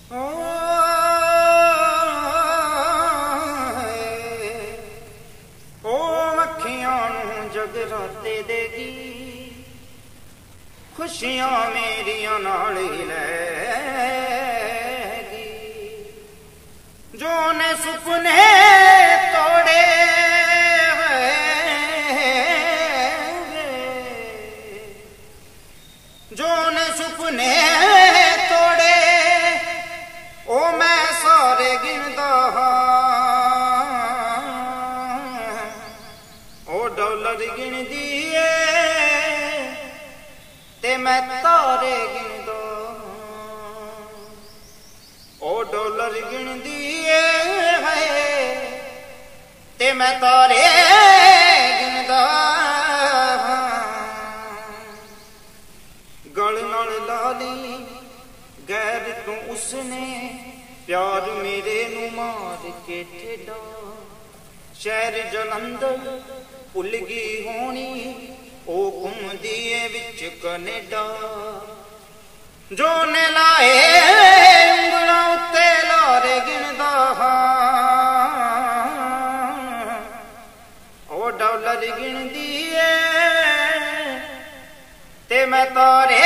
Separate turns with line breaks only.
जगराते देगी खुशियां मेरिया नाल लैगी जो ने सुपने तोड़े जो ने सुपने तोड़े ओ मैं सारे गिनदा डॉलर गिन दिए ते मैं तारे गिन दो ओ डॉलर गिन दिए है ते मैं तारे गिन दो गल नाल ला ली गैर तू उसने प्यार मेरे नू मार के ठेडा शहर जलंधर भुल गई होनी ओ घूमदी ए विच कनेडा जो ने लाए उंगलां उत्ते लारे गिनदा ओ डॉलर गिनदी ए ते मैं तारे